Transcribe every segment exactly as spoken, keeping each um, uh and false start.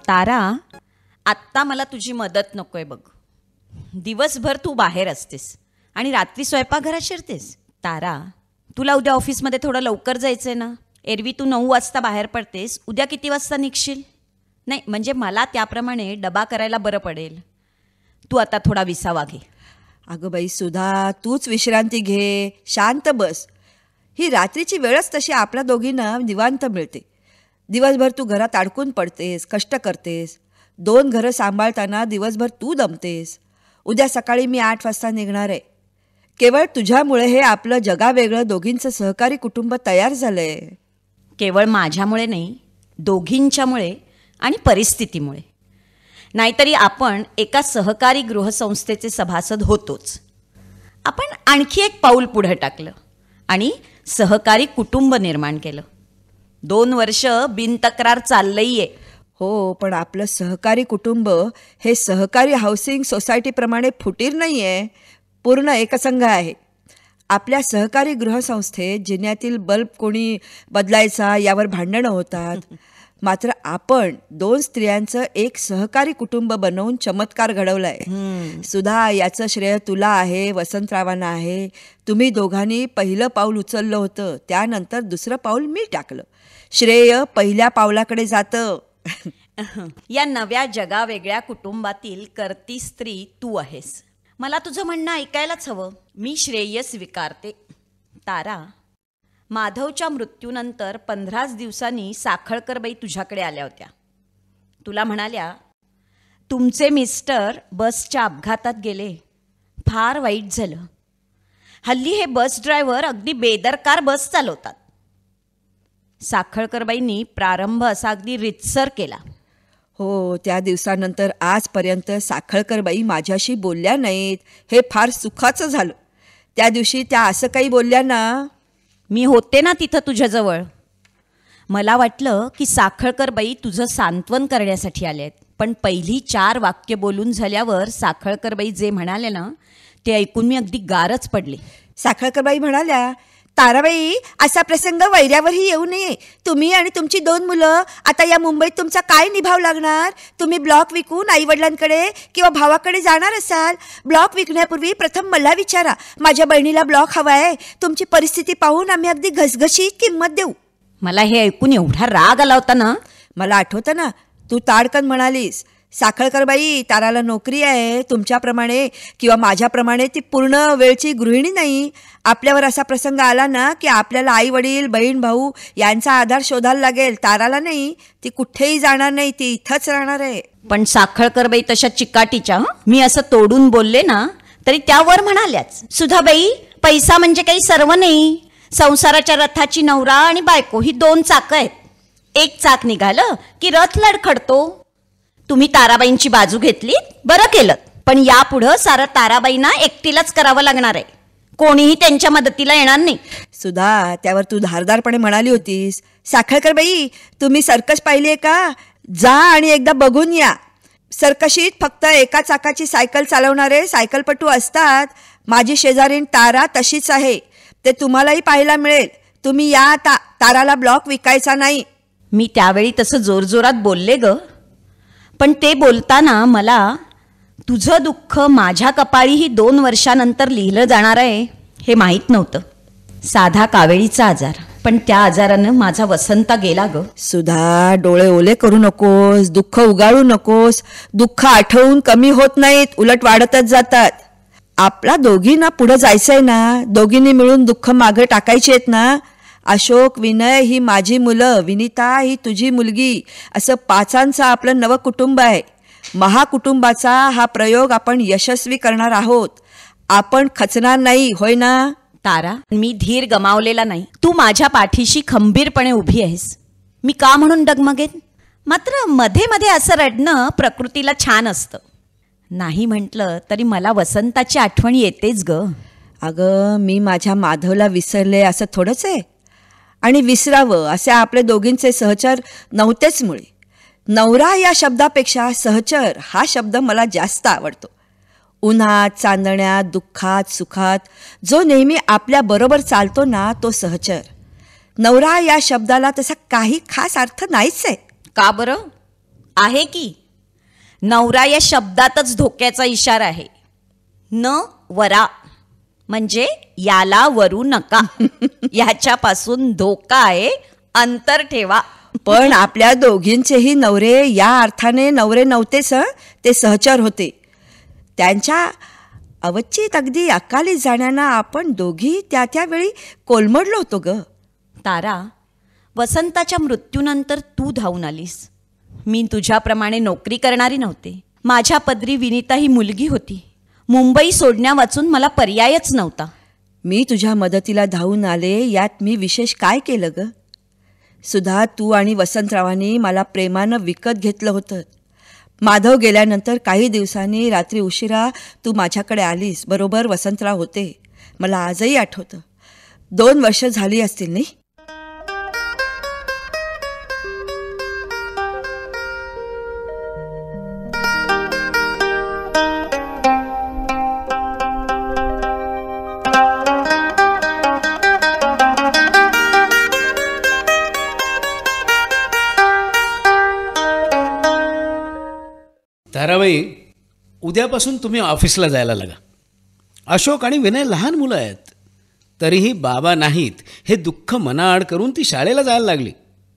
तारा, आत्ता मला तुझी मदत नकोय बघ. दिवसभर तू बाहेर असतेस आणि रात्री स्वयंपाकघरात शिरतेस. तारा, तुला उद्या ऑफिसमध्ये थोडं लवकर जायचंय ना. एरवी तू नऊ वाजता बाहेर पडतेस, उद्या किती वाजता निघशील? नाही म्हणजे मला त्याप्रमाणे डबा करायला बरं पडेल. तू आता थोडा विसावा घे. अगं बाई सुधा, तूच विश्रांती घे, शांत बस. ही रात्रीची वेळच तशी आपल्या दोघींना निवांत मिळते. दिवसभर तू घरात अडकून पडतेस, कष्ट करतेस. दोन घरं सांभाळताना दिवसभर तू दमतेस. उद्या सकाळी मी आठ वाजता निघणार आहे. केवळ तुझ्यामुळे हे आपलं जगावेगळं दोघींचं सहकारी कुटुंब तयार झालंय. केवळ माझ्यामुळे नाही, दोघींच्यामुळे आणि परिस्थितीमुळे. नाहीतरी आपण एका सहकारी गृहसंस्थेचे सभासद होतोच. आपण आणखी एक पाऊल पुढे टाकलं आणि सहकारी कुटुंब निर्माण केलं. दोन वर्ष बिनतक्रार चाललंही आहे. हो, पण आपलं सहकारी कुटुंब हे सहकारी हाऊसिंग सोसायटीप्रमाणे फुटीर नाही आहे, पूर्ण एकसंघ आहे. आपल्या सहकारी गृहसंस्थेत जिन्यातील बल्ब कोणी बदलायचा यावर भांडणं होतात. मात्र आपण दोन स्त्रियांचं एक सहकारी कुटुंब बनवून चमत्कार घडवलाय. सुधा, याचं श्रेय तुला आहे, वसंतरावांना आहे. तुम्ही दोघांनी पहिलं पाऊल उचललं होतं, त्यानंतर दुसरं पाऊल मी टाकलं. श्रेय पहिल्या पावलाकडे जातं. या नव्या जगावेगळ्या कुटुंबातील कर्ती स्त्री तू आहेस. मला तुझं म्हणणं ऐकायलाच हवं. मी श्रेय स्वीकारते. तारा, माधवच्या मृत्यूनंतर पंधराच दिवसांनी साखळकरबाई तुझ्याकडे आल्या होत्या. तुला म्हणाल्या, तुमचे मिस्टर बसच्या अपघातात गेले, फार वाईट झालं. हल्ली हे बस ड्रायव्हर अगदी बेदरकार बस चालवतात. साखळकरबाईंनी प्रारंभ असा अगदी रितसर केला. हो, त्या दिवसानंतर आजपर्यंत साखळकरबाई माझ्याशी बोलल्या नाहीत. हे फार सुखाचं झालं. त्या दिवशी त्या असं काही बोलल्या ना. मी होते ना तिथं तुझ्याजवळ. मला वाटलं की साखळकरबाई तुझं सांत्वन करण्यासाठी आले आहेत. पण पहिली चार वाक्य बोलून झाल्यावर साखळकरबाई जे म्हणाले ना, ते ऐकून मी अगदी गारच पडले. साखळकरबाई म्हणाल्या, ताराबाई, असा प्रसंग वैऱ्यावरही येऊ नये. तुम्ही आणि तुमची दोन मुलं आता या मुंबईत तुमचा काय निभाव लागणार? तुम्ही ब्लॉक विकून आईवडिलांकडे किंवा भावाकडे जाणार असाल. ब्लॉक विकण्यापूर्वी प्रथम मला विचारा. माझ्या बहिणीला ब्लॉक हवा आहे. तुमची परिस्थिती पाहून आम्ही अगदी घसघशीत किंमत देऊ. मला हे ऐकून एवढा राग आला होता ना. मला आठवतं ना, तू ताडकन म्हणालीस, साखळकरबाई, ताराला नोकरी आहे. तुमच्याप्रमाणे किंवा माझ्याप्रमाणे ती पूर्ण वेळची गृहिणी नाही. आपल्यावर असा प्रसंग आला ना की आपल्याला आई वडील, बहीण भाऊ यांचा आधार शोधायला लागेल. ताराला नाही, ती कुठेही जाणार नाही, ती इथंच राहणार आहे. पण साखळकरबाई तशा चिकाटीच्या, मी असं तोडून बोलले ना तरी त्यावर म्हणाल्याच, सुधाबाई, पैसा म्हणजे काही सर्व नाही. संसाराच्या रथाची नवरा आणि बायको ही दोन चाकं आहेत. एक चाक निघालं की रथ लडखडतो. तुम्ही ताराबाईंची बाजू घेतली, बरं केलं. पण यापुढं सारं ताराबाईंना एकटीलाच करावं लागणार आहे. कोणीही त्यांच्या मदतीला येणार नाही. सुधा, त्यावर तू धारदारपणे म्हणाली होतीस, साखळकरबाई, तुम्ही सर्कस पाहिली आहे का? जा आणि एकदा बघून या. सर्कशीत फक्त एका चाकाची सायकल चालवणारे सायकलपटू असतात. माझी शेजारीण तारा तशीच आहे. ते तुम्हालाही पाहायला मिळेल. तुम्ही या आता. ताराला ब्लॉक विकायचा नाही. मी त्यावेळी तसं जोरजोरात बोलले ग. पण ते बोलताना मला तुझं दुःख माझ्या कपाळीही दोन वर्षानंतर लिहिलं जाणार आहे हे माहीत नव्हतं. साधा कावेळीचा आजार, पण त्या आजारानं माझा वसंता गेला ग. सुधा, डोळे ओले करू नकोस, दुःख उगाळू नकोस. दुःख आठवून कमी होत नाहीत, उलट वाढतच जातात. आपला दोघींना पुढं जायचंय ना. दोघींनी मिळून दुःख मागं टाकायची आहेत ना. अशोक, विनय ही माझी मुलं, विनिता ही तुझी मुलगी, असं पाचांचं आपलं नवं कुटुंब आहे. महाकुटुंबाचा हा प्रयोग आपण यशस्वी करणार आहोत. आपण खचणार नाही, होय ना? तारा, मी धीर गमावलेला नाही. तू माझ्या पाठीशी खंबीरपणे उभी आहेस. मी का म्हणून डगमगेन? मात्र मध्ये मध्ये असं रडणं प्रकृतीला छान असतं. नाही म्हटलं तरी मला वसंताची आठवण येतेच ग. अगं, मी माझ्या माधवला विसरले असं थोडंच आहे. आणि विसरावं असे आपले दोघींचे सहचर नव्हतेच मुळे. नवरा या शब्दापेक्षा सहचर हा शब्द मला जास्त आवडतो. उन्हात, चांदण्यात, दुःखात, सुखात जो नेहमी आपल्या बरोबर चालतो ना, तो सहचर. नवरा या शब्दाला तसा काही खास अर्थ नाहीच आहे. का बरं? आहे की. नवरा या शब्दातच धोक्याचा इशारा आहे. न वरा म्हणजे याला वरू नका. याच्यापासून धोका आहे, अंतर ठेवा. पण आपल्या दोघींचेही नवरे या अर्थाने नवरे नव्हतेच हं, ते सहचर होते. त्यांच्या अवचित अगदी अकाली जाण्याना आपण दोघी त्या त्यावेळी कोलमडलो होतो ग. तारा, वसंताच्या मृत्यूनंतर तू धावून आलीस. मी तुझ्याप्रमाणे नोकरी करणारी नव्हते. माझ्या पदरी विनिता ही मुलगी होती. मुंबई सोडण्या वाचून मला पर्यायच नव्हता. मी तुझ्या मदतीला धावून आले, यात मी विशेष काय केलं ग. सुधा, तू आणि वसंतरावांनी मला प्रेमानं विकत घेतलं होतं. माधव गेल्यानंतर काही दिवसांनी रात्री उशिरा तू माझ्याकडे आलीस. बरोबर वसंतराव होते. मला आजही आठवतं. दोन वर्ष झाली असतील नाही. ताराबाई, उद्यापासून तुम्ही ऑफिसला जायला लागा. अशोक आणि विनय लहान मुलं आहेत. तरीही बाबा नाहीत हे दुःख मनाआड करून ती शाळेला जायला लागली.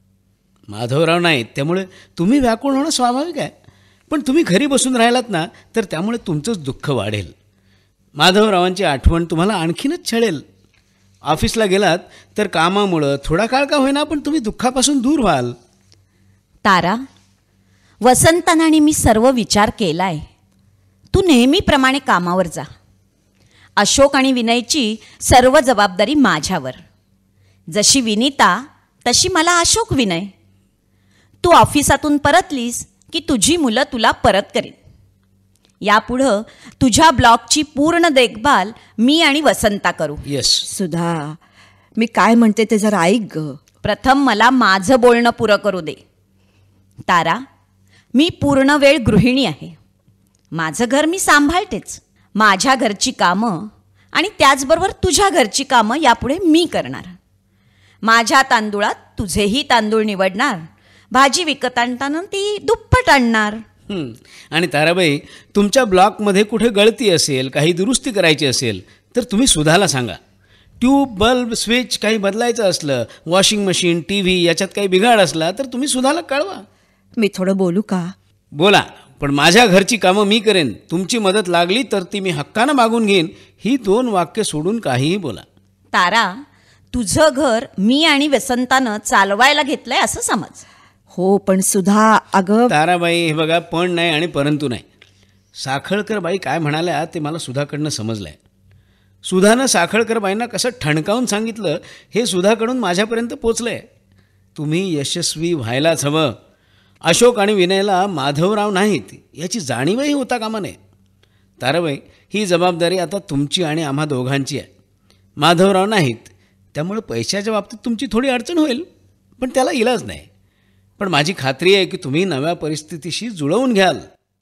माधवराव नाहीत, त्यामुळे तुम्ही व्याकुळ होणं स्वाभाविक आहे. पण तुम्ही घरी बसून राहिलात ना, तर त्यामुळे तुमचंच दुःख वाढेल. माधवरावांची आठवण तुम्हाला आणखीनच छळेल. ऑफिसला गेलात तर कामामुळं थोडा काळ का होईना पण तुम्ही दुःखापासून दूर व्हाल. तारा, वसंतानं आणि मी सर्व विचार केलाय. तू नेहमीप्रमाणे कामावर जा. अशोक आणि विनयची सर्व जबाबदारी माझ्यावर. जशी विनिता तशी मला अशोक विनय. तू ऑफिसातून परतलीस की तुझी मुलं तुला परत करीन. यापुढं तुझ्या ब्लॉगची पूर्ण देखभाल मी आणि वसंता करू. येस. सुधा, मी काय म्हणते ते जरा ऐक ग. प्रथम मला माझं बोलणं पुरं करू दे. तारा, मी पूर्ण वेळ गृहिणी आहे. माझं घर मी सांभाळतेच. माझ्या घरची कामं आणि त्याचबरोबर तुझ्या घरची कामं यापुढे मी करणार. माझ्या तांदूळात तुझेही तांदूळ निवडणार. भाजी विकत आणताना ती दुप्पट आणणार. हं. आणि ताराबाई, तुमच्या ब्लॉकमध्ये कुठे गळती असेल, काही दुरुस्ती करायची असेल तर तुम्ही सुधाला सांगा. ट्यूब, बल्ब, स्विच काही बदलायचं असलं, वॉशिंग मशीन, टी व्ही याच्यात काही बिघाड असला तर तुम्ही सुधाला कळवा. मी थोडं बोलू का? बोला, पण माझ्या घरची कामं मी करेन. तुमची मदत लागली तर ती मी हक्कानं मागून घेईन. ही दोन वाक्य सोडून काहीही बोला. तारा, तुझं घर मी आणि वसंतानं चालवायला घेतलंय असं समज. हो, पण सुधा, अगं ताराबाई, हे बघा, पण नाही आणि परंतु नाही. साखळकर बाई काय म्हणाल्या ते मला सुधाकडनं समजलं आहे. सुधानं साखळकर बाईंना कसं ठणकावून सांगितलं हे सुधाकडून माझ्यापर्यंत पोचलं आहे. तुम्ही यशस्वी व्हायलाच हवं. अशोक आणि विनयला माधवराव नाहीत याची जाणीवही होता कामा नये. ताराबाई, ही जबाबदारी आता तुमची आणि आम्हा दोघांची आहे. माधवराव नाहीत, त्यामुळे पैशाच्या बाबतीत तुमची थोडी अडचण होईल, पण त्याला इलाज नाही. पण माझी खात्री आहे की तुम्ही नव्या परिस्थितीशी जुळवून घ्याल.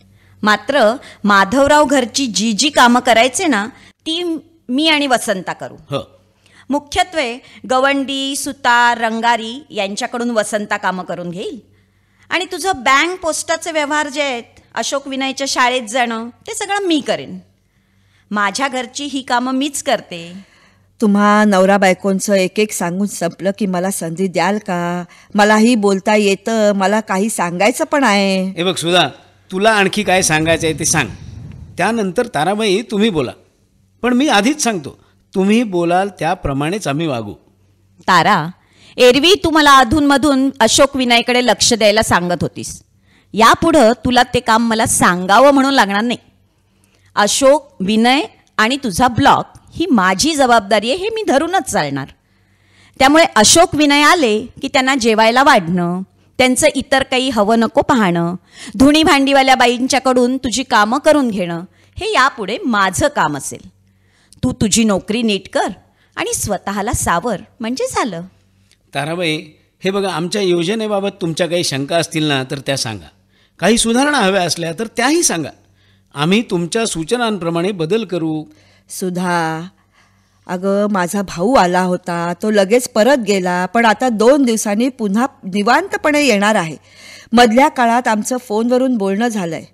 मात्र माधवराव घरची जी जी कामं करायचे ना ती मी आणि वसंता करू. हो. मुख्यत्वे गवंडी, सुतार, रंगारी यांच्याकडून वसंता कामं करून घेईल. आणि तुझं बँक पोस्टाचे व्यवहार जे आहेत, अशोक विनयच्या शाळेत जाणं, ते सगळं मी करेन. माझ्या घरची ही कामं मीच करते. तुम्हा नवरा बायकोंचं एक एक सांगून संपलं की मला संधी द्याल का? मलाही बोलता येतं, मला काही सांगायचं पण आहे. हे बघ सुधा, तुला आणखी काय सांगायचं आहे ते सांग. त्यानंतर ताराबाई तुम्ही बोला. पण मी आधीच सांगतो, तुम्ही बोलाल त्याप्रमाणेच आम्ही वागू. तारा, एरवी तू मला अधूनमधून अशोक विनयकडे लक्ष द्यायला सांगत होतीस. यापुढं तुला ते काम मला सांगावं म्हणून लागणार नाही. अशोक, विनय आणि तुझा ब्लॉग ही माझी जबाबदारी आहे हे मी धरूनच चालणार. त्यामुळे अशोक विनय आले की त्यांना जेवायला वाढणं, त्यांचं इतर काही हवं नको पाहणं, धुणी भांडीवाल्या बाईंच्याकडून तुझी कामं करून घेणं हे यापुढे माझं काम असेल. तू तुझी नोकरी नीट कर आणि स्वतःला सावर, म्हणजे झालं. ताराबाई, हे बघा, आमच्या योजनेबाबत तुमच्या काही शंका असतील ना तर त्या सांगा. काही सुधारणा हव्या असल्या तर त्याही सांगा. आम्ही तुमच्या सूचनांप्रमाणे बदल करू. सुधा, अगं माझा भाऊ आला होता, तो लगेच परत गेला, पण आता दोन दिवसांनी पुन्हा निवांतपणे येणार आहे. मधल्या काळात आमचं फोनवरून बोलणं झालं आहे.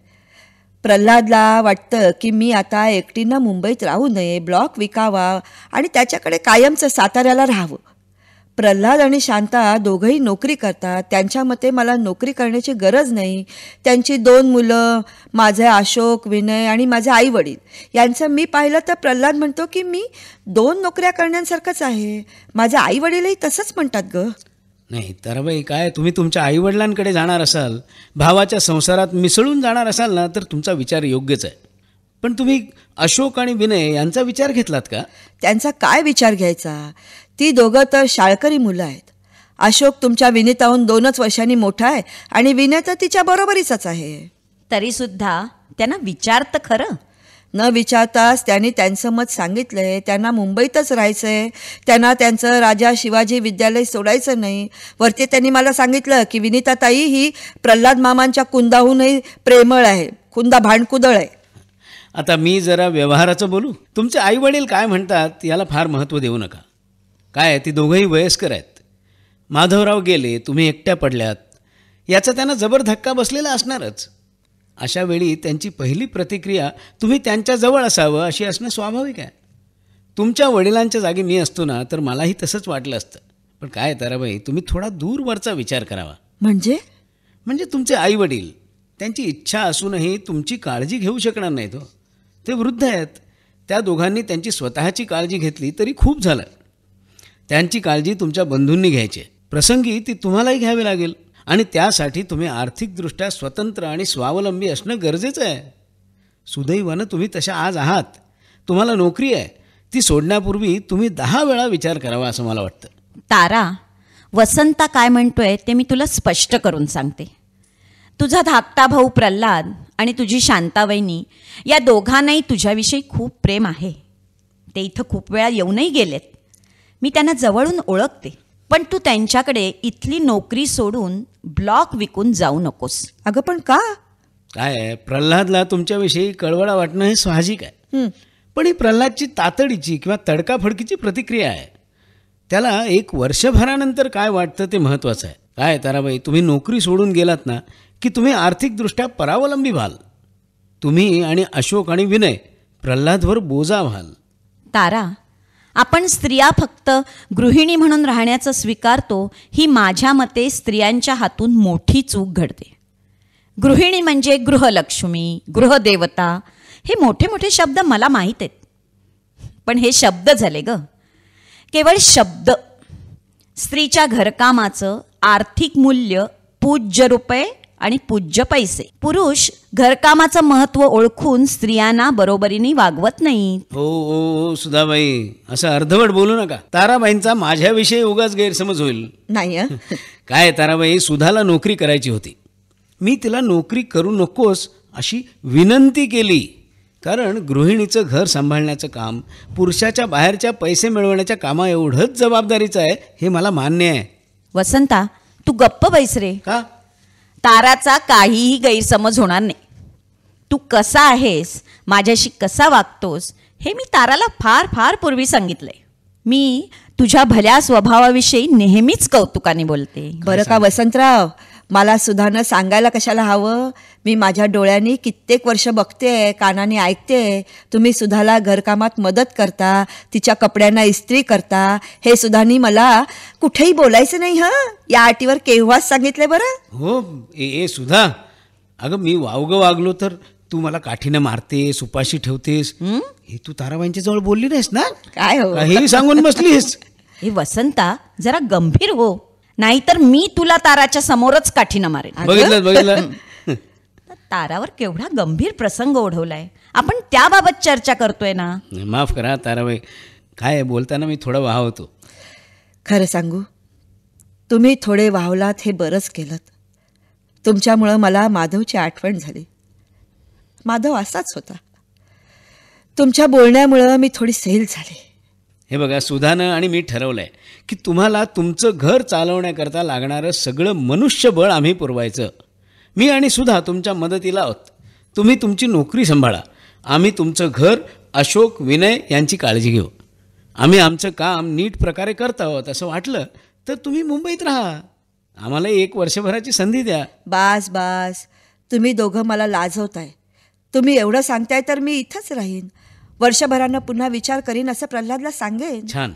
प्रल्हादला वाटतं की मी आता एकटीनं मुंबईत राहू नये, ब्लॉक विकावा आणि त्याच्याकडे कायमचं साताऱ्याला राहावं. प्रल्हाद आणि शांता दोघंही नोकरी करतात. त्यांच्या मते मला नोकरी करण्याची गरज नाही. त्यांची दोन मुलं, माझे अशोक, विनय आणि माझे आई वडील यांचं मी पाहिलं तर प्रल्हाद म्हणतो की मी दोन नोकऱ्या करण्यासारखंच आहे. माझे आई वडीलही तसंच म्हणतात ग. नाही ताराबाई, काय तुम्ही तुमच्या आईवडिलांकडे जाणार असाल, भावाच्या संसारात मिसळून जाणार असाल ना, तर तुमचा विचार योग्यच आहे. पण तुम्ही अशोक आणि विनय यांचा विचार घेतलात का? त्यांचा काय विचार घ्यायचा? ती दोघं तर शाळकरी मुलं आहेत. अशोक तुमच्या विनीताहून दोनच वर्षांनी मोठा आहे आणि विनय तर तिच्या बरोबरीचाच आहे. तरीसुद्धा त्यांना विचार तर खरं. न विचारताच त्यांनी त्यांचं मत सांगितलंय. त्यांना मुंबईतच राहायचंय. त्यांना त्यांचं राजा शिवाजी विद्यालय सोडायचं नाही. वरती त्यांनी मला सांगितलं की विनीताताई ही प्रल्हाद मामांच्या कुंदाहूनही प्रेमळ आहे, कुंदा भांडकुदळ आहे. आता मी जरा व्यवहाराचं बोलू. तुमचे आईवडील काय म्हणतात याला फार महत्त्व देऊ नका. काय, ती दोघंही वयस्कर आहेत. माधवराव गेले, तुम्ही एकट्या पडल्यात, याचा त्यांना जबर धक्का बसलेला असणारच. अशा वेळी त्यांची पहिली प्रतिक्रिया तुम्ही त्यांच्याजवळ असावं अशी असणं स्वाभाविक आहे. तुमच्या वडिलांच्या जागी मी असतो ना, तर मलाही तसंच वाटलं असतं. पण काय ताराबाई, तुम्ही थोडा दूरवरचा विचार करावा. म्हणजे म्हणजे तुमचे आईवडील, त्यांची इच्छा असूनही तुमची काळजी घेऊ शकणार नाहीत. हो, ते वृद्ध आहेत. त्या दोघांनी त्यांची स्वतःची काळजी घेतली तरी खूप झालं. त्यांची काळजी तुमच्या बंधूंनी घ्यायची. प्रसंगी ती तुम्हालाही घ्यावी लागेल आणि त्यासाठी तुम्ही आर्थिकदृष्ट्या स्वतंत्र आणि स्वावलंबी असणं गरजेचं आहे. सुदैवानं तुम्ही तशा आज आहात. तुम्हाला नोकरी आहे. ती सोडण्यापूर्वी तुम्ही दहा वेळा विचार करावा असं मला वाटतं. तारा, वसंता काय म्हणतोय ते मी तुला स्पष्ट करून सांगते. तुझा धाकटा भाऊ प्रल्हाद आणि तुझी शांतावहिनी या दोघांनाही तुझ्याविषयी खूप प्रेम आहे. ते इथं खूप वेळा येऊनही गेलेत. मी त्यांना जवळून ओळखते. पण तू त्यांच्याकडे इथली नोकरी सोडून ब्लॉक विकून जाऊ नकोस. अगं पण का? काय, प्रल्हादला तुमच्याविषयी कळवळा वाटणं हे साहजिक आहे. पण ही प्रल्हादची तातडीची किंवा तडकाफडकीची प्रतिक्रिया आहे. त्याला एक वर्षभरानंतर काय वाटतं ते महत्त्वाचं आहे. काय ताराबाई, तुम्ही नोकरी सोडून गेलात ना की तुम्ही आर्थिकदृष्ट्या परावलंबी व्हाल. तुम्ही आणि अशोक आणि विनय प्रल्हादवर बोजा व्हाल. तारा, आपण स्त्रिया फक्त गृहिणी म्हणून राहण्याचं स्वीकारतो, ही माझ्या मते स्त्रियांच्या हातून मोठी चूक घडते. गृहिणी म्हणजे गृहलक्ष्मी, गृहदेवता हे मोठे मोठे शब्द मला माहीत आहेत. पण हे शब्द झाले ग, केवळ शब्द. स्त्रीच्या घरकामाचं आर्थिक मूल्य पूज्य रुपये आणि पूज्य पैसे. पुरुष घरकामाचं महत्त्व ओळखून स्त्रियांना बरोबरीने वागवत नाहीत. हो हो सुधाबाई, असं अर्धवट बोलू नका. ताराबाईंचा माझ्याविषयी उगाच गैरसमज होईल. नाही हं? काय ताराबाई, सुधाला नोकरी करायची होती. मी तिला नोकरी करू नकोस अशी विनंती केली. कारण गृहिणीचं घर सांभाळण्याचं काम पुरुषाच्या बाहेरच्या पैसे मिळवण्याच्या कामा एवढंच जबाबदारीचं आहे हे मला मान्य आहे. वसंता, तू गप्प बैस रे. का? ताराचा काहीही गैरसमज होणार नाही. तू कसा आहेस, माझ्याशी कसा वागतोस हे मी ताराला फार फार पूर्वी सांगितलंय. मी तुझ्या भल्या स्वभावाविषयी नेहमीच कौतुकाने बोलते. बरं का वसंतराव, मला सुधानं सांगायला कशाला हवं? मी माझ्या डोळ्यांनी कित्येक वर्ष बघते, कानाने ऐकते. तुम्ही सुधाला घरकामात मदत करता, तिच्या कपड्यांना इस्त्री करता. हे सुधानी मला कुठेही बोलायचं नाही हं, या अटीवर केव्हाच सांगितले बरं. हो ए ए सुधा, अगं मी वावगं वागलो तर तू मला काठीनं मारतेस, उपाशी ठेवतेस, हे तू ताराबाईंच्या जवळ बोलली नाहीस ना? काय हो, काहीही सांगून बसलीस. हे वसंता, जरा गंभीर हो, नाहीतर मी तुला ताराच्या समोरच काठीनं मारेन. बघितलं बघितलं तारावर केवढा गंभीर प्रसंग ओढवलाय. आपण त्याबाबत चर्चा करतोय ना. माफ करा ताराबाई, काय बोलताना मी थोडं वाहवतो. खरं सांगू, तुम्ही थोडे वाहवलात हे बरंच केलं. तुमच्यामुळं मला माधवची आठवण झाली. माधव असाच होता. तुमच्या बोलण्यामुळं मी थोडी सैल झाले. हे बघा, सुधानं आणि मी ठरवलं आहे की तुम्हाला तुमचं घर चालवण्याकरता लागणारं सगळं मनुष्यबळ आम्ही पुरवायचं. मी आणि सुधा तुमच्या मदतीला आहोत. तुम्ही तुमची नोकरी सांभाळा, आम्ही तुमचं घर, अशोक, विनय यांची काळजी घेऊ. आम्ही आमचं काम नीट प्रकारे करत आहोत असं वाटलं तर तुम्ही मुंबईत राहा. आम्हाला एक वर्षभराची संधी द्या. बास बास, तुम्ही दोघं मला लाजवताय. तुम्ही एवढं सांगताय तर मी इथंच राहीन. वर्षभरानं पुन्हा विचार करीन असं प्रल्हादला सांगेन. छान.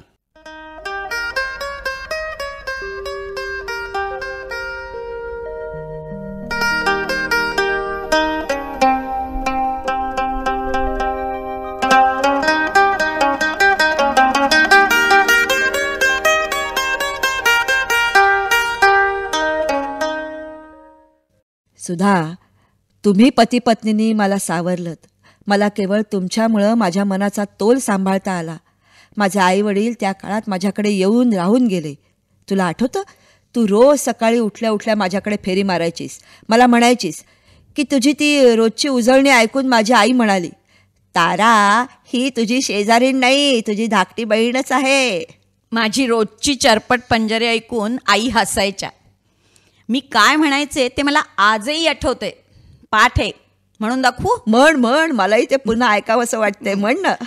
सुधा, तुम्ही पती पत्नींनी मला सावरलत. मला केवळ तुमच्यामुळं माझ्या मनाचा तोल सांभाळता आला. माझे आई वडील त्या काळात माझ्याकडे येऊन राहून गेले. तुला आठवतं, तू रोज सकाळी उठल्या उठल्या माझ्याकडे फेरी मारायचीस. मला म्हणायचीस की तुझी ती रोजची उजळणी ऐकून माझी आई म्हणाली, तारा ही तुझी शेजारीण नाही, तुझी धाकटी बहीणच आहे. माझी रोजची चरपट पंजरे ऐकून आई हसायच्या. मी काय म्हणायचे ते मला आजही आठवते. पाठ आहे म्हणून दाखवू? म्हण म्हण, मलाही ते पुन्हा ऐकावंसं वाटतंय. म्हण ना.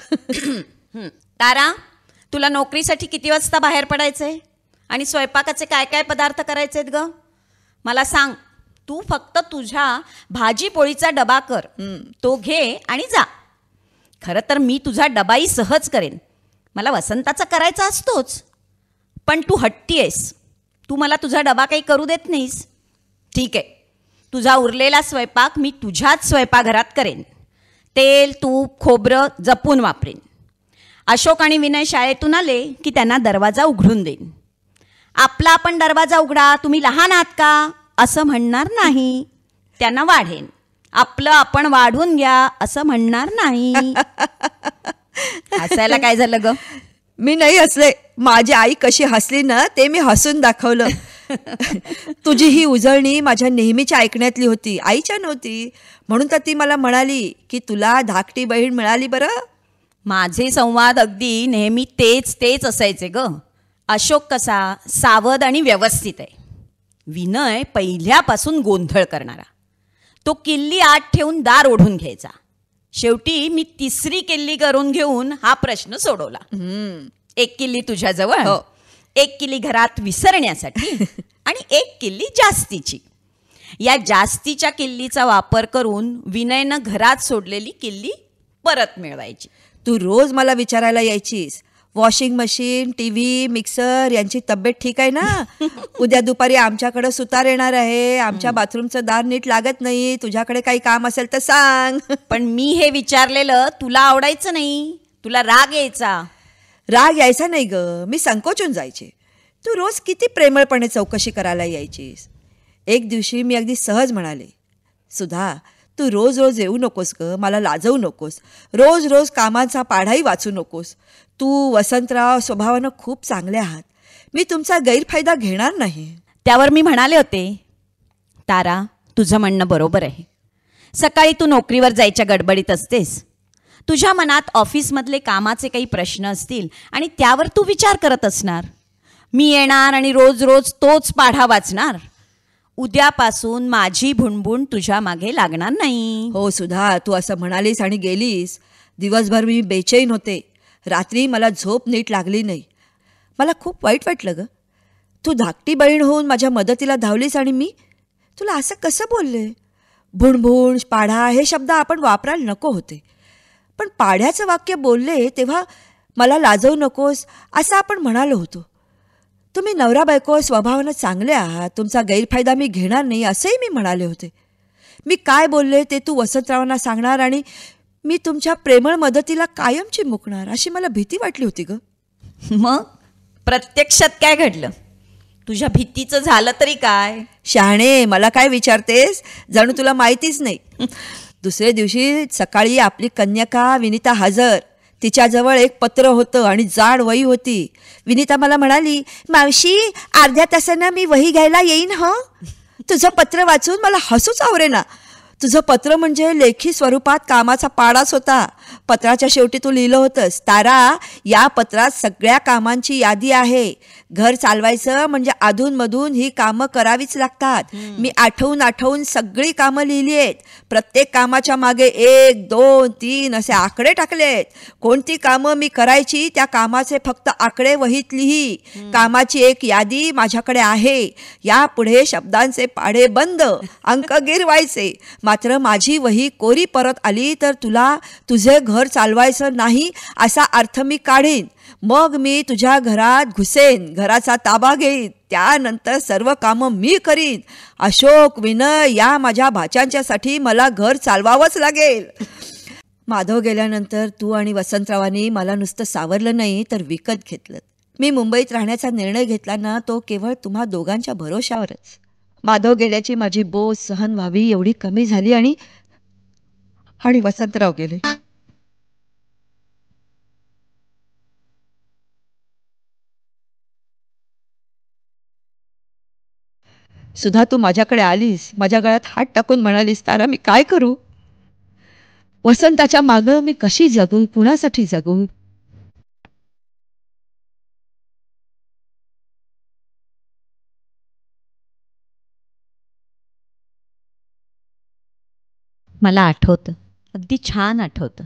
तारा, तुला नोकरीसाठी किती वाजता बाहेर पडायचंय आणि स्वयंपाकाचे काय काय पदार्थ करायचे आहेत ग? मला सांग. तू फक्त तुझ्या भाजी पोळीचा डबा कर, तो घे आणि जा. खरं तर मी तुझा डबाही सहज करेन, मला वसंताचा करायचा असतोच. पण तू हट्टी आहेस, तू मला तुझा डबा काही करू देत नाहीस. ठीक आहे, तुझा उरलेला स्वयंपाक मी तुझ्याच स्वयंपाकघरात करेन. तेल तूप खोबरं जपून वापरेन. अशोक आणि विनय शाळेतून आले की त्यांना दरवाजा उघडून देईन. आपला आपण दरवाजा उघडा, तुम्ही लहान आहात का असं म्हणणार नाही. त्यांना वाढेन. आपलं आपण वाढून घ्या असं म्हणणार नाही. हसायला काय झालं ग? मी नाही हसले. माझी आई कशी हसली ना ते मी हसून दाखवलं. तुझी ही उजळणी माझ्या नेहमीच्या ऐकण्यातली होती, आईच्या नव्हती. म्हणून तर ती मला म्हणाली की तुला धाकटी बहीण मिळाली बरं. माझे संवाद अगदी नेहमी तेच तेच असायचे ग. अशोक कसा सावध आणि व्यवस्थित आहे. विनय पहिल्यापासून गोंधळ करणारा. तो किल्ली आत ठेवून दार ओढून घ्यायचा. शेवटी मी तिसरी किल्ली करून घेऊन हा प्रश्न सोडवला. एक किल्ली तुझ्याजवळ, हो. एक किल्ली घरात विसरण्यासाठी आणि एक किल्ली जास्तीची. या जास्तीच्या किल्लीचा वापर करून विनयनं घरात सोडलेली किल्ली परत मिळवायची. तू रोज मला विचारायला यायचीस, washing machine T V mixer यांची तब्येत ठीक आहे ना? उद्या दुपारी आमच्याकडं सुतार येणार आहे, आमच्या बाथरूमचं दार नीट लागत नाही, तुझ्याकडे काही काम असेल तर सांग. पण मी हे विचारलेलं तुला आवडायचं नाही, तुला राग यायचा. राग यायचा नाही ग, मी संकोचून जायचे. तू रोज किती प्रेमळपणे चौकशी करायला यायचीस. एक दिवशी मी अगदी सहज म्हणाले, सुधा तू रोज रोज येऊ नकोस ग, मला लाजवू नकोस. रोज रोज कामाचा पाढाही वाचू नकोस. तू वसंतराव स्वभावानं खूप चांगले आहात, मी तुमचा गैरफायदा घेणार नाही. त्यावर मी म्हणाले होते, तारा तुझं म्हणणं बरोबर आहे. सकाळी तू नोकरीवर जायच्या गडबडीत असतेस. तुझ्या मनात ऑफिसमधले कामाचे काही प्रश्न असतील आणि त्यावर तू विचार करत असणार. मी येणार आणि रोज रोज तोच पाढा वाचणार. उद्यापासून माझी भुणभुण तुझ्या मागे लागणार नाही. हो सुधा, तू असं म्हणालीस आणि गेलीस. दिवसभर मी बेचैन होते. रात्री मला झोप नीट लागली नाही. मला खूप वाईट वाटलं ग. तू धाकटी बहीण होऊन माझ्या मदतीला धावलीस आणि मी तुला असं कसं बोलले. भुणभुण पाढा हे शब्द आपण वापरायला नको होते. पण पाढ्याचं वाक्य बोलले तेव्हा मला लाजवू नकोस असं आपण म्हणालो होतो. तुम्ही नवरा बायको स्वभावानं चांगले आहात, तुमचा गैरफायदा मी घेणार नाही असंही मी म्हणाले होते. मी काय बोलले ते तू वसंतरावांना सांगणार आणि मी तुमच्या प्रेमळ मदतीला कायमची मुकणार अशी मला भीती वाटली होती ग. मग प्रत्यक्षात काय घडलं? तुझ्या भीतीचं झालं तरी काय? शहाणे, मला काय विचारतेस, जणू तुला माहितीच नाही. दुसऱ्या दिवशी सकाळी आपली कन्यका विनिता हजर. तिच्याजवळ एक पत्र होतं आणि जाड वही होती. विनिता मला म्हणाली, मावशी अर्ध्या तासानं मी वही घ्यायला येईन. हं, तुझं पत्र वाचून मला हसूच आवरेना. तुझं पत्र म्हणजे लेखी स्वरूपात कामाचा पाडाच होता. पत्राच्या शेवटी तू लिहिलं होतंस, तारा, या पत्रात सगळ्या कामांची यादी आहे. घर चालवायचं म्हणजे अधूनमधून ही कामं करावीच लागतात. मी आठवून आठवून सगळी कामं लिहिली आहेत. प्रत्येक कामाच्या मागे एक दोन तीन असे आकडे टाकलेत. कोणती कामं मी करायची त्या कामाचे फक्त आकडे वहीत लिही. कामाची एक यादी माझ्याकडे आहे. यापुढे शब्दांचे पाढे बंद, अंक गिरवायचे. मात्र माझी वही कोरी परत आली तर तुला तुझे घर चालवायचं नाही असा अर्थ मी काढीन. मग मी तुझ्या घरात घुसेन, घराचा ताबा घेईन. त्यानंतर सर्व कामं मी करीन. अशोक, विनय या माझ्या भाच्यांच्यासाठी मला घर चालवावंच लागेल. माधव गेल्यानंतर तू आणि वसंतरावांनी मला नुसतं सावरलं नाही तर विकत घेतलं. मी मुंबईत राहण्याचा निर्णय घेतला ना, तो केवळ तुम्हा दोघांच्या भरोशावरच. माधव गेल्याची माझी बोज सहन व्हावी एवढी कमी झाली आणि आणि वसंतराव गेले. सुद्धा तू माझ्याकडे आलीस, माझ्या गळ्यात हात टाकून म्हणालीस, तारा मी काय करू? वसंताच्या मागं मी कशी जगू, कुणासाठी जगू? मला आठवतं, अगदी छान आठवतं.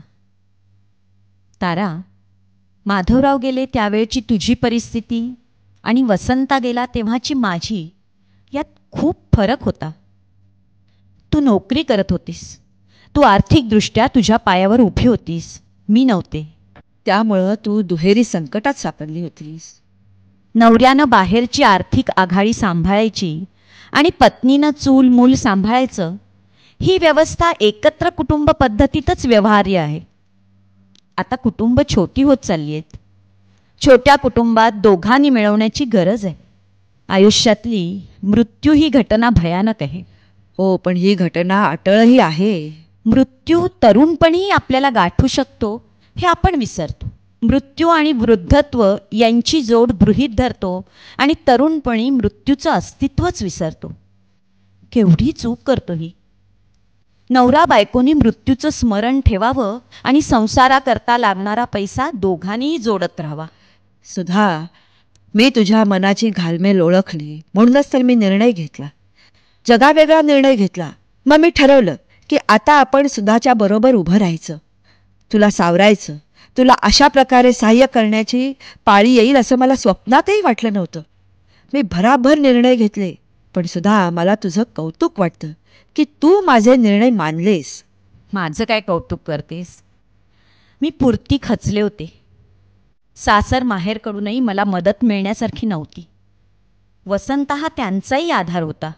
तारा, माधवराव गेले त्यावेळची तुझी परिस्थिती आणि वसंता गेला तेव्हाची माझी, यात खूप फरक होता. तू नोकरी करत होतीस, तू आर्थिकदृष्ट्या तुझ्या पायावर उभी होतीस, मी नव्हते. त्यामुळं तू दुहेरी संकटात सापडली होतीस. नवऱ्यानं बाहेरची आर्थिक आघाडी सांभाळायची आणि पत्नीनं चूल मूल सांभाळायचं, ही व्यवस्था एकत्र कुटुंब पद्धतीतच व्यवहार्य आहे. आता कुटुंब छोटी होत चालली आहेत. छोट्या कुटुंबात दोघांनी मिळवण्याची गरज आहे. आयुष्यातली मृत्यू ही घटना भयानक आहे. हो, पण ही घटना अटळही आहे. मृत्यू तरुणपणी आपल्याला गाठू शकतो हे आपण विसरतो. मृत्यू आणि वृद्धत्व यांची जोड गृहीत धरतो आणि तरुणपणी मृत्यूचं अस्तित्वच विसरतो. केवढी चूक करतो ही. नवरा बायकोनी मृत्यूचं स्मरण ठेवावं आणि संसाराकरता लागणारा पैसा दोघांनीही जोडत राहावा. सुधा, मी तुझ्या मनाची घालमेल ओळखली, म्हणूनच तर मी निर्णय घेतला, जगावेगळा निर्णय घेतला. मग मी ठरवलं की आता आपण सुधाच्या बरोबर उभं राहायचं, तुला सावरायचं, तुला अशा प्रकारे सहाय्य करण्याची पाळी येईल असं मला स्वप्नातही वाटलं नव्हतं. मी भराभर निर्णय घेतले. पण सुधा, मला तुझं कौतुक वाटतं की तू माझे निर्णय मानलेस. माझं काय कौतुक करतेस? मी पुरती खचले होते. सासर माहेरकडूनही मला मदत मिळण्यासारखी नव्हती. वसंत हा त्यांचाही आधार होता.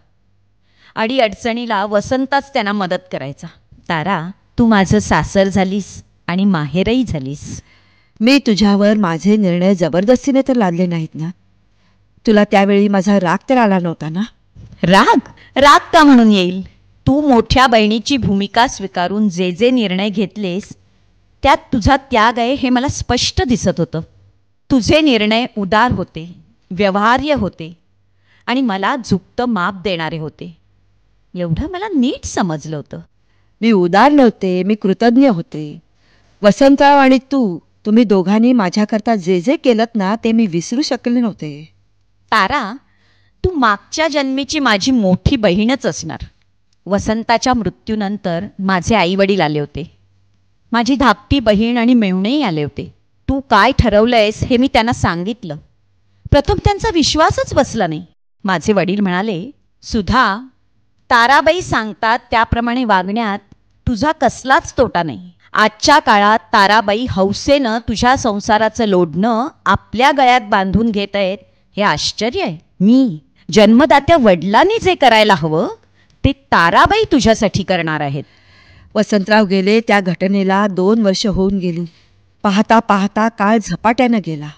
अडी अडचणीला वसंताच त्यांना मदत करायचा. तारा, तू माझं सासर झालीस आणि माहेरही झालीस. मी तुझ्यावर माझे निर्णय जबरदस्तीने तर लादले नाहीत ना. तुला त्यावेळी माझा राग तर आला नव्हता ना? राग? राग का म्हणून येईल? तू मोठ्या बहिणीची भूमिका स्वीकारून जे जे निर्णय घेतलेस त्यात तुझा त्याग आहे हे मला स्पष्ट दिसत होतं. तुझे निर्णय उदार होते, व्यवहार्य होते आणि मला झुकतं माप देणारे होते. एवढं मला नीट समजलं होतं. मी उदार नव्हते, मी कृतज्ञ होते. वसंतराव आणि तू, तुम्ही दोघांनी माझ्याकरता जे जे केलंत ना ते मी विसरू शकले नव्हते. तारा, तू मागच्या जन्मीची माझी मोठी बहीणच असणार. वसंताच्या मृत्यूनंतर माझे आईवडील आले होते. माझी धाकटी बहीण आणि मेहुणेही आले होते. तू काय ठरवलंयस हे मी त्यांना सांगितलं. प्रथम त्यांचा विश्वासच बसला नाही. माझे वडील म्हणाले, सुधा, ताराबाई सांगतात त्याप्रमाणे वागण्यात तुझा कसलाच तोटा नाही. आजच्या काळात ताराबाई हौसेनं तुझ्या संसाराचं लोढणं आपल्या गळ्यात बांधून घेत आहेत हे आश्चर्य आहे. मी जन्मदात्या वडिलांनी जे करायला हवं ते ताराबाई तुझ्यासाठी करणार आहेत. वसंतराव गेले त्या घटनेला दोन वर्ष होऊन गेली. पाहता पाहता काळ झपाट्यानं गेला.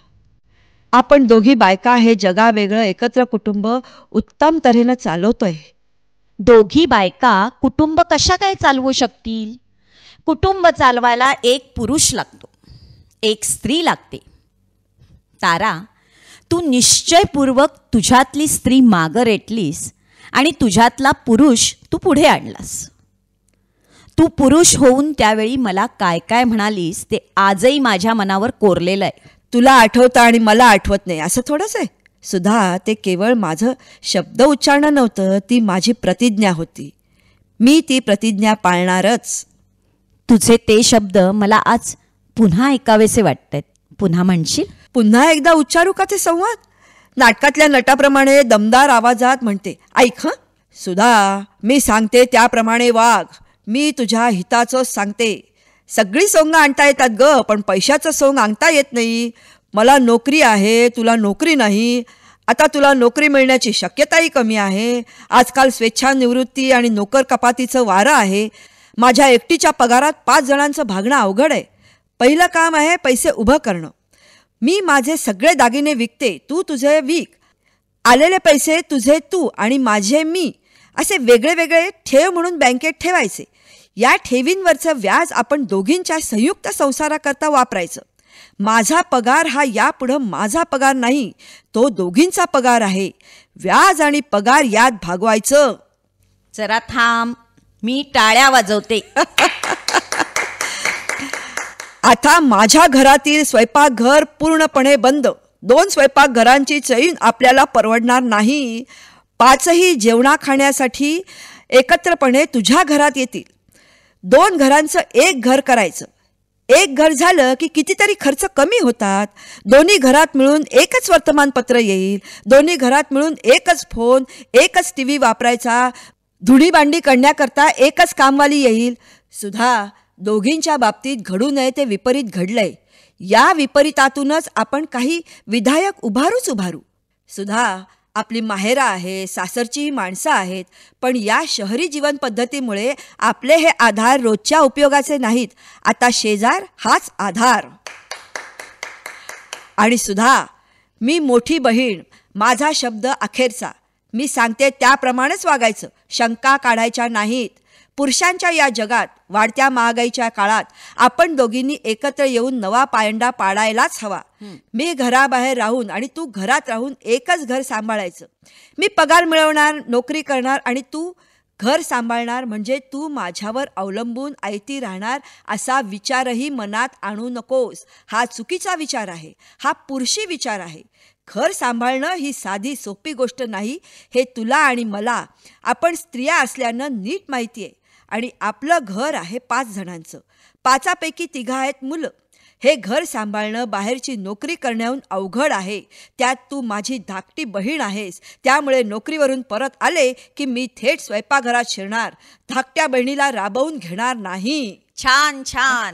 आपण दोघी बायका हे जगावेगळं एकत्र कुटुंब उत्तम तऱ्हेनं चालवतोय. दोघी बायका कुटुंब कशा काय चालवू शकतील? कुटुंब चालवायला एक पुरुष लागतो, एक स्त्री लागते. तारा, तू निश्चयपूर्वक तुझ्यातली स्त्री मागं रेटलीस आणि तुझ्यातला पुरुष तू पुढे आणलास. तू पुरुष होऊन त्यावेळी मला काय काय म्हणालीस ते आजही माझ्या मनावर कोरलेलं आहे. तुला आठवतं आणि मला आठवत नाही असं थोडंच आहे. सुधा, ते केवळ माझं शब्द उच्चारणं नव्हतं, ती माझी प्रतिज्ञा होती. मी ती प्रतिज्ञा पाळणारच. तुझे ते शब्द मला आज पुन्हा ऐकावेसे वाटतात. पुन्हा म्हणशील? पुन्हा एकदा उच्चारू का ते संवाद? नाटकातल्या नटाप्रमाणे दमदार आवाजात म्हणते, ऐक हं सुधा, मी सांगते त्याप्रमाणे वाघ. मी तुझ्या हिताचं सांगते. सगळी सोंग आणता येतात ग, पण पैशाचं सोंग आणता येत नाही. मला नोकरी आहे, तुला नोकरी नाही. आता तुला नोकरी मिळण्याची शक्यताही कमी आहे. आजकाल स्वेच्छानिवृत्ती आणि नोकर कपातीचं वारं आहे. माझ्या एकटीच्या पगारात पाच जणांचं भागणं अवघड आहे. पहिलं काम आहे पैसे उभं करणं. मी माझे सगळे दागिने विकते, तू तुझे विक. आलेले पैसे तुझे तू आणि माझे मी असे वेगळे वेगळे ठेव म्हणून बँकेत ठेवायचे. या ठेवींवरचं व्याज आपण दोघींच्या संयुक्त संसाराकरता वापरायचं. माझा पगार हा यापुढं माझा पगार नाही, तो दोघींचा पगार आहे. व्याज आणि पगार यात भागवायचं. जरा थांब, मी टाळ्या वाजवते. आता माझ्या घरातील स्वयंपाकघर पूर्णपणे बंद. दोन स्वयंपाकघरांची चैन आपल्याला परवडणार नाही. पाचही जेवणा खाण्यासाठी एकत्रपणे तुझ्या घरात येतील. दोन घरांचं एक घर करायचं. एक घर झालं की कितीतरी खर्च कमी होतात. दोन्ही घरात मिळून एकच वर्तमानपत्र येईल. दोन्ही घरात मिळून एकच फोन, एकच टी व्ही वापरायचा. धुणी भांडी करण्याकरता एकच कामवाली येईल. सुधा, दोघींच्या बाबतीत घडू नये ते विपरीत घडलंय. या विपरीतातूनच आपण काही विधायक उभारूच उभारू. सुधा, आपली माहेरा आहे, सासरचीही माणसं आहेत, पण या शहरी जीवन पद्धतीमुळे आपले हे आधार रोजच्या उपयोगाचे नाहीत. आता शेजार हाच आधार. आणि सुधा, मी मोठी बहीण, माझा शब्द अखेरचा. मी सांगते त्याप्रमाणेच वागायचं, शंका काढायच्या नाहीत. पुरुषांच्या या जगात वाढत्या महागाईच्या काळात आपण दोघींनी एकत्र येऊन नवा पायंडा पाडायलाच हवा. मी घराबाहेर राहून आणि तू घरात राहून एकच घर सांभाळायचं. मी पगार मिळवणार, नोकरी करणार आणि तू घर सांभाळणार. म्हणजे तू माझ्यावर अवलंबून आयती राहणार असा विचारही मनात आणू नकोस. हा चुकीचा विचार आहे. हा पुरुषी विचार आहे. घर सांभाळणं ही साधी सोपी गोष्ट नाही, हे तुला आणि मला, आपण स्त्रिया असल्यानं नीट माहिती आहे. आणि आपलं घर आहे पाच जणांचं. पाचापैकी तिघं आहेत मुलं. हे घर सांभाळणं बाहेरची नोकरी करण्याहून अवघड आहे. त्यात तू माझी धाकटी बहीण आहेस. त्यामुळे नोकरीवरून परत आले की मी थेट स्वयंपाकघरात शिरणार. धाकट्या बहिणीला राबवून घेणार नाही. छान छान.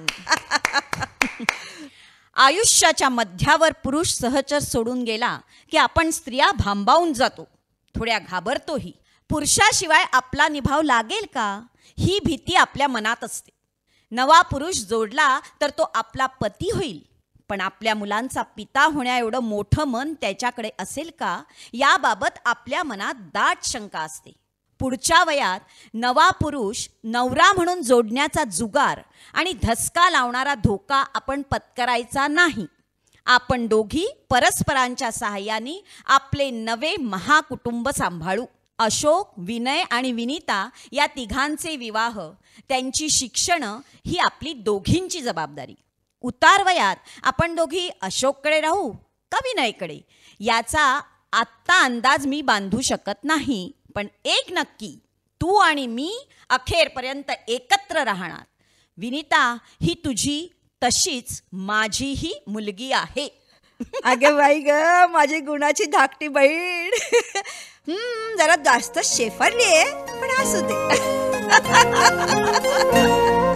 आयुष्याच्या मध्यावर पुरुष सहचर सोडून गेला की आपण स्त्रिया भांबावून जातो, थोड्या घाबरतोही. पुरुषाशिवाय आपला निभाव लागेल का ही भीती आपल्या मनात असते. नवा पुरुष जोडला तर तो आपला पती होईल, पण आपल्या मुलांचा पिता होण्या एवढं मोठं मन त्याच्याकडे असेल का याबाबत आपल्या मनात दाट शंका असते. पुढच्या वयात नवा पुरुष नवरा म्हणून जोडण्याचा जुगार आणि धसका लावणारा धोका आपण पत्करायचा नाही. आपण दोघी परस्परांच्या सहाय्याने आपले नवे महाकुटुंब सांभाळू. अशोक, विनय आणि विनीता या तिघांचे विवाह, त्यांची शिक्षणं ही आपली दोघींची जबाबदारी. उतार वयात आपण दोघी अशोककडे राहू का विनयकडे याचा आत्ता अंदाज मी बांधू शकत नाही, पण एक नक्की, तू आणि मी अखेरपर्यंत एकत्र राहणार. विनीता ही तुझी तशीच माझीही मुलगी आहे. अगे बाई ग, माझी गुणाची धाकटी बहीण. हम्म जरा जास्त शेफरली आहे, पण असू दे.